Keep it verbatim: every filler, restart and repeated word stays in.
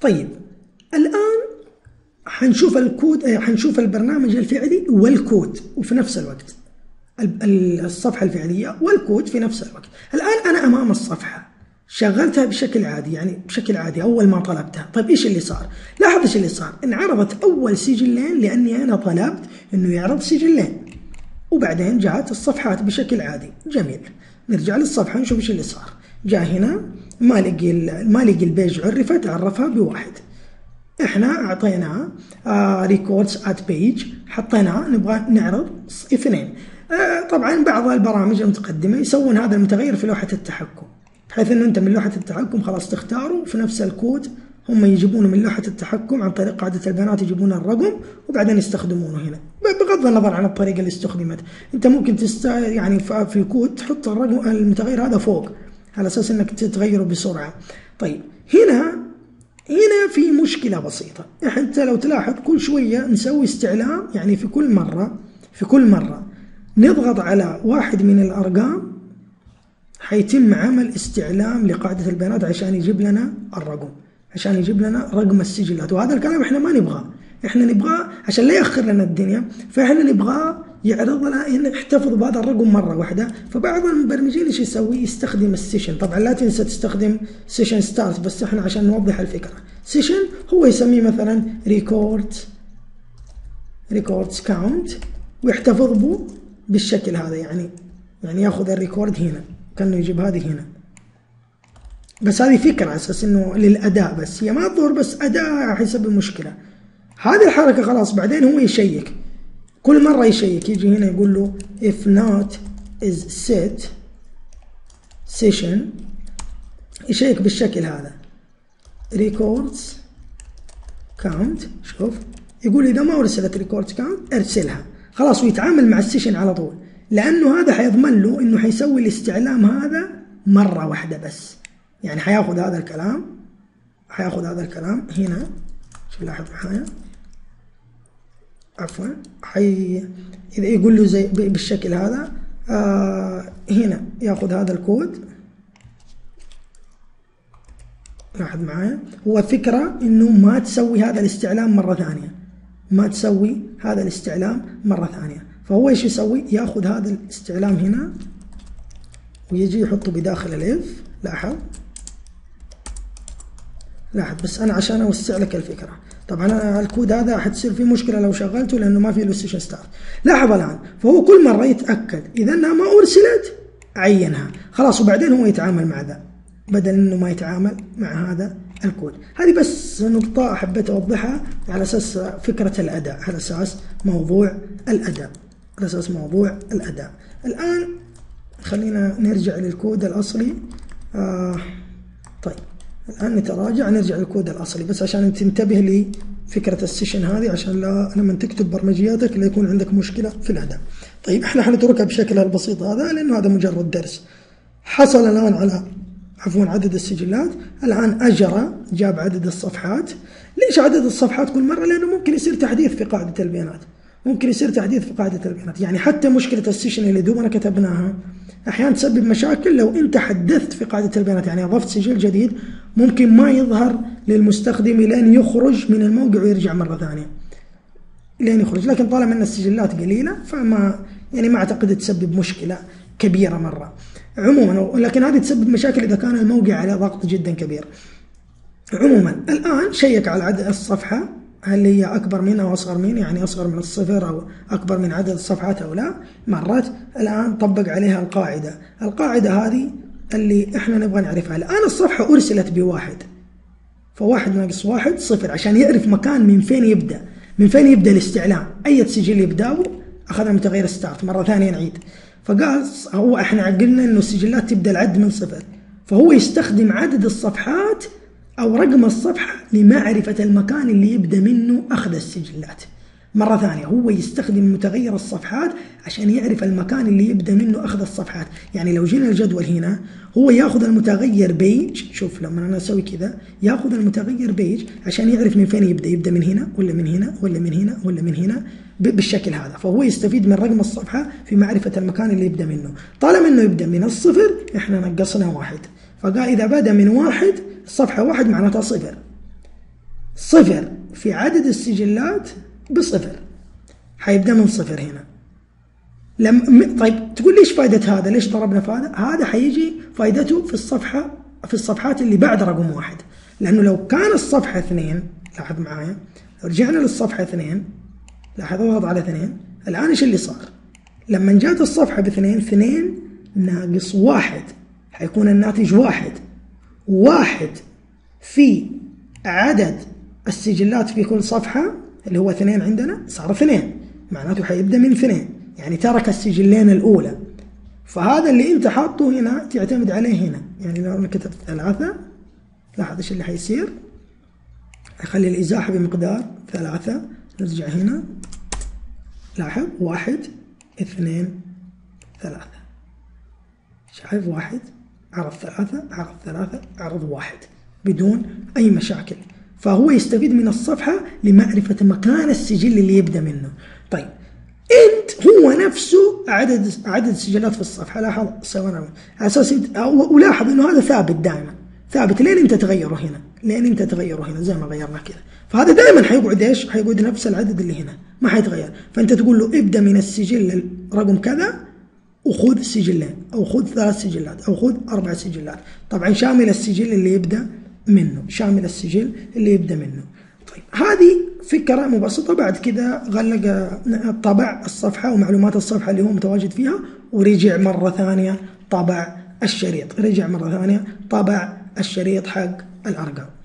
طيب الآن حنشوف الكود، حنشوف البرنامج الفعلي والكود وفي نفس الوقت، الصفحة الفعلية والكود في نفس الوقت. الآن أنا أمام الصفحة شغلتها بشكل عادي، يعني بشكل عادي أول ما طلبتها. طيب إيش اللي صار؟ لاحظ إيش اللي صار، انعرضت أول سجلين لأني أنا طلبت إنه يعرض سجلين، وبعدين جاءت الصفحات بشكل عادي. جميل، نرجع للصفحة نشوف إيش اللي صار. جاء هنا ما لقي ما لقي البيج عرفت، عرفها بواحد. احنا اعطيناه ريكوردز ات بيج، حطيناه نبغى نعرض اثنين. آه طبعا بعض البرامج المتقدمه يسوون هذا المتغير في لوحه التحكم، بحيث انه انت من لوحه التحكم خلاص تختاره في نفس الكود، هم يجيبونه من لوحه التحكم عن طريق قاعده البيانات، يجيبون الرقم وبعدين يستخدمونه هنا. بغض النظر عن الطريقه اللي استخدمت، انت ممكن تست يعني في الكود تحط الرقم المتغير هذا فوق على اساس انك تتغيره بسرعه. طيب هنا هنا في مشكلة بسيطة. انت لو تلاحظ كل شوية نسوي استعلام، يعني في كل مرة في كل مرة نضغط على واحد من الأرقام حيتم عمل استعلام لقاعدة البيانات عشان يجيب لنا الرقم، عشان يجيب لنا رقم السجلات. وهذا الكلام احنا ما نبغاه، احنا نبغاه عشان لا يأخر لنا الدنيا، فاحنا نبغاه يعرض لنا هنا احتفظ بهذا الرقم مرة واحدة. فبعض المبرمجين ايش يسوي؟ يستخدم السيشن. طبعا لا تنسى تستخدم سيشن ستارت، بس احنا عشان نوضح الفكرة. سيشن هو يسميه مثلا ريكورد ريكوردز كاونت ويحتفظ به بالشكل هذا، يعني يعني ياخذ الريكورد هنا كانه يجيب هذه هنا. بس هذه فكرة على اساس انه للاداء، بس هي ما تضر، بس اداء حيسبب مشكلة. هذه الحركة خلاص بعدين هو يشيك، كل مرة يشيك، يجي هنا يقول له if not is set session، يشيك بالشكل هذا records count. شوف يقول إذا ما أرسلت records count أرسلها، خلاص، ويتعامل مع السيشن على طول، لأنه هذا حيضمن له إنه حيسوي الاستعلام هذا مرة واحدة بس. يعني حياخذ هذا الكلام حياخذ هذا الكلام هنا، شوف لاحظ معايا عفوا، حي إذا يقول له زي بالشكل هذا آه هنا ياخذ هذا الكود. لاحظ معايا، هو فكرة إنه ما تسوي هذا الاستعلام مرة ثانية، ما تسوي هذا الاستعلام مرة ثانية. فهو إيش يسوي؟ ياخذ هذا الاستعلام هنا ويجي يحطه بداخل الإف. لاحظ لاحظ بس أنا عشان أوسع لك الفكرة. طبعا أنا الكود هذا حتصير فيه مشكلة لو شغلته لأنه ما فيه له سيشن ستارت. لاحظ الآن، فهو كل مرة يتأكد إذا أنها ما أرسلت عينها خلاص، وبعدين هو يتعامل مع ذا بدل إنه ما يتعامل مع هذا الكود. هذه بس نقطة حبيت أوضحها على أساس فكرة الأداء، على أساس موضوع الأداء على أساس موضوع الأداء. الآن خلينا نرجع للكود الأصلي. آه طيب الآن نتراجع نرجع للكود الأصلي بس عشان تنتبه لفكرة السيشن هذه، عشان لا لما تكتب برمجياتك لا يكون عندك مشكلة في الأداء. طيب احنا حنتركها بشكلها البسيط هذا لأنه هذا مجرد درس. حصل الآن على عفوا عدد السجلات، الآن أجرى جاب عدد الصفحات. ليش عدد الصفحات كل مرة؟ لأنه ممكن يصير تحديث في قاعدة البيانات، ممكن يصير تحديث في قاعدة البيانات. يعني حتى مشكلة السيشن اللي دوبنا كتبناها أحيانا تسبب مشاكل لو أنت حدثت في قاعدة البيانات، يعني أضفت سجل جديد ممكن ما يظهر للمستخدم لين يخرج من الموقع ويرجع مرة ثانية لين يخرج. لكن طالما أن السجلات قليلة فما يعني ما أعتقد تسبب مشكلة كبيرة مرة عموما، لكن هذه تسبب مشاكل إذا كان الموقع عليه ضغط جدا كبير. عموما الآن شيك على عدد الصفحة، هل هي أكبر من أو أصغر من، يعني أصغر من الصفر أو أكبر من عدد الصفحات أو لا. مرت الآن طبق عليها القاعدة، القاعدة هذه اللي إحنا نبغى نعرفها. الآن الصفحة أرسلت بواحد، فواحد ناقص واحد صفر، عشان يعرف مكان من فين يبدأ من فين يبدأ الاستعلام، أي سجل يبدأه أخذنا متغير ستارت. مرة ثانية نعيد، فقال هو إحنا قلنا إنه السجلات تبدأ العد من صفر، فهو يستخدم عدد الصفحات أو رقم الصفحة لمعرفة المكان اللي يبدأ منه أخذ السجلات. مرة ثانية هو يستخدم متغير الصفحات عشان يعرف المكان اللي يبدأ منه أخذ الصفحات. يعني لو جينا الجدول هنا هو ياخذ المتغير بيج، شوف لما أنا أسوي كذا ياخذ المتغير بيج عشان يعرف من فين يبدأ، يبدأ من هنا ولا من هنا ولا من هنا ولا من هنا بالشكل هذا. فهو يستفيد من رقم الصفحة في معرفة المكان اللي يبدأ منه. طالما إنه يبدأ من الصفر إحنا نقصنا واحد، فقال إذا بدأ من واحد الصفحة واحد معناتها صفر، صفر في عدد السجلات بصفر، حيبدأ من صفر هنا. لم طيب تقول لي ايش فائدة هذا؟ ليش ضربنا في هذا؟ هذا حيجي فائدته في الصفحة في الصفحات اللي بعد رقم واحد، لأنه لو كان الصفحة اثنين، لاحظ معايا، لو رجعنا للصفحة اثنين، لاحظ اضغط على اثنين، الآن ايش اللي صار؟ لما جات الصفحة باثنين، اثنين ناقص واحد، حيكون الناتج واحد. واحد في عدد السجلات في كل صفحة اللي هو اثنين عندنا صار اثنين، معناته حيبدأ من اثنين، يعني ترك السجلين الأولى. فهذا اللي أنت حاطه هنا تعتمد عليه هنا، يعني لو أنا كتبت ثلاثة، لاحظ إيش اللي حيصير، أخلي الإزاحة بمقدار ثلاثة، نرجع هنا، لاحظ واحد اثنين ثلاثة، شايف واحد عرض ثلاثة عرض ثلاثة عرض واحد بدون أي مشاكل. فهو يستفيد من الصفحة لمعرفة مكان السجل اللي يبدأ منه. طيب انت هو نفسه عدد عدد السجلات في الصفحة، لاحظ سواء على اساس، ولاحظ انه هذا ثابت دائما، ثابت لين انت تغيره هنا، لين انت تغيره هنا زي ما غيرنا كذا. فهذا دائما حيقعد ايش؟ حيقعد نفس العدد اللي هنا، ما حيتغير. فانت تقول له ابدأ من السجل رقم كذا وخذ سجلين، او خذ ثلاث سجلات، او خذ اربع سجلات، طبعا شامل السجل اللي يبدأ منه، شامل السجل اللي يبدأ منه. طيب هذه فكرة مبسطة. بعد كده غلق طبع الصفحة ومعلومات الصفحة اللي هو متواجد فيها، ورجع مرة ثانية طبع الشريط، رجع مرة ثانية طبع الشريط حق الأرقام.